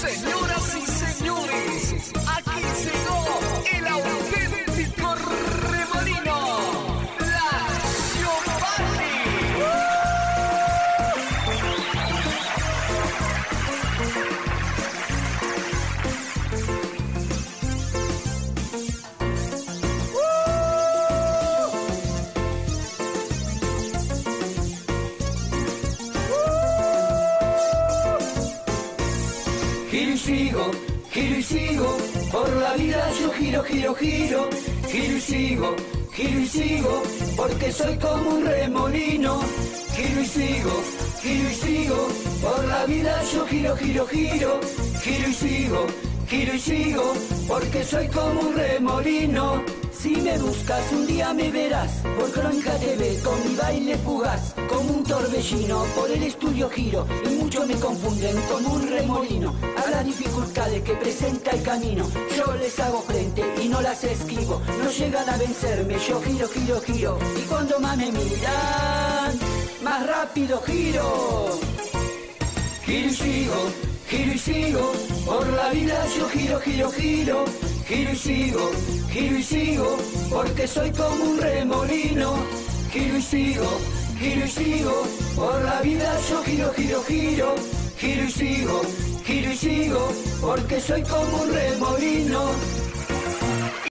Señoras y señores, aquí llegó el auténtico remolino, la Giovanni. Giro y sigo, por la vida yo giro, giro, giro, giro y sigo, porque soy como un remolino. Giro y sigo, por la vida yo giro, giro, giro, giro y sigo, porque soy como un remolino. Si me buscas un día me verás, por Crónica TV con mi baile fugaz, como un torbellino por el estudio giro, y muchos me confunden como un remolino. A las dificultades que presenta el camino, yo les hago frente y no las esquivo, no llegan a vencerme, yo giro, giro, giro, y cuando más me miran, más rápido giro. Giro y sigo, por la vida yo giro, giro, giro, giro y sigo, porque soy como un remolino. Giro y sigo, por la vida yo giro, giro, giro, giro y sigo, porque soy como un remolino.